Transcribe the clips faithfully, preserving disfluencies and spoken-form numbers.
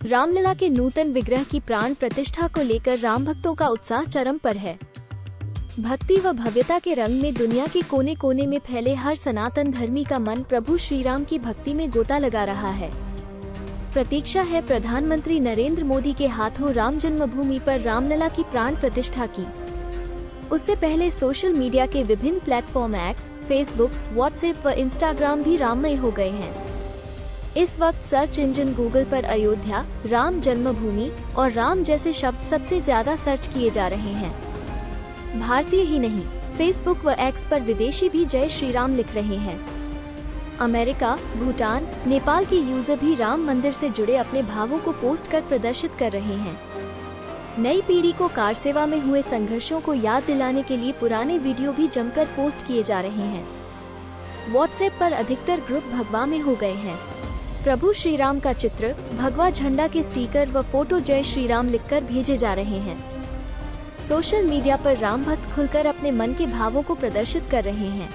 रामलला के नूतन विग्रह की प्राण प्रतिष्ठा को लेकर राम भक्तों का उत्साह चरम पर है। भक्ति व भव्यता के रंग में दुनिया के कोने कोने में फैले हर सनातन धर्मी का मन प्रभु श्री राम की भक्ति में गोता लगा रहा है। प्रतीक्षा है प्रधानमंत्री नरेंद्र मोदी के हाथों राम जन्मभूमि पर रामलला की प्राण प्रतिष्ठा की। उससे पहले सोशल मीडिया के विभिन्न प्लेटफॉर्म एक्स, फेसबुक, व्हाट्सएप व इंस्टाग्राम भी राममय हो गए हैं। इस वक्त सर्च इंजन गूगल पर अयोध्या, राम जन्मभूमि और राम जैसे शब्द सबसे ज्यादा सर्च किए जा रहे हैं। भारतीय ही नहीं, फेसबुक व एक्स पर विदेशी भी जय श्री राम लिख रहे हैं। अमेरिका, भूटान, नेपाल के यूजर भी राम मंदिर से जुड़े अपने भावों को पोस्ट कर प्रदर्शित कर रहे हैं। नई पीढ़ी को कार सेवा में हुए संघर्षों को याद दिलाने के लिए पुराने वीडियो भी जमकर पोस्ट किए जा रहे हैं। व्हाट्सएप पर अधिकतर ग्रुप भगवा में हो गए हैं। प्रभु श्री राम का चित्र, भगवा झंडा के स्टिकर व फोटो जय श्री राम लिखकर भेजे जा रहे हैं। सोशल मीडिया पर राम भक्त खुलकर अपने मन के भावों को प्रदर्शित कर रहे हैं।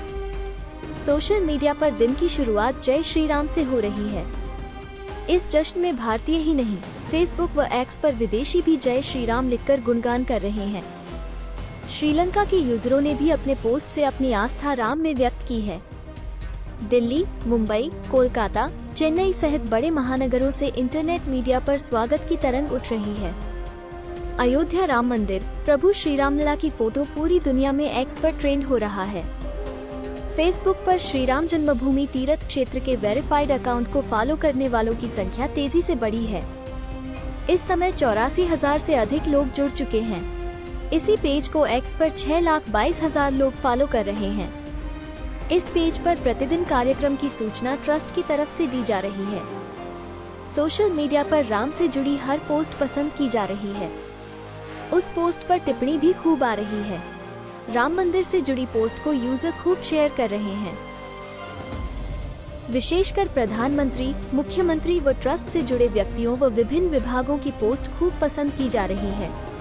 सोशल मीडिया पर दिन की शुरुआत जय श्री राम से हो रही है। इस जश्न में भारतीय ही नहीं, फेसबुक व एक्स पर विदेशी भी जय श्री राम लिखकर गुणगान कर रहे हैं। श्रीलंका के यूजरों ने भी अपने पोस्ट से अपनी आस्था राम में व्यक्त की है। दिल्ली, मुंबई, कोलकाता, चेन्नई सहित बड़े महानगरों से इंटरनेट मीडिया पर स्वागत की तरंग उठ रही है। अयोध्या राम मंदिर, प्रभु श्री रामलला की फोटो पूरी दुनिया में एक्स पर ट्रेंड हो रहा है। फेसबुक पर श्री राम जन्मभूमि तीर्थ क्षेत्र के वेरीफाइड अकाउंट को फॉलो करने वालों की संख्या तेजी से बढ़ी है। इस समय चौरासी हजार से अधिक लोग जुड़ चुके हैं। इसी पेज को एक्स पर छह लाख बाईस हजार लोग फॉलो कर रहे हैं। इस पेज पर प्रतिदिन कार्यक्रम की सूचना ट्रस्ट की तरफ से दी जा रही है। सोशल मीडिया पर राम से जुड़ी हर पोस्ट पसंद की जा रही है। उस पोस्ट पर टिप्पणी भी खूब आ रही है। राम मंदिर से जुड़ी पोस्ट को यूजर खूब शेयर कर रहे हैं। विशेषकर प्रधानमंत्री, मुख्यमंत्री व ट्रस्ट से जुड़े व्यक्तियों व विभिन्न विभागों की पोस्ट खूब पसंद की जा रही है।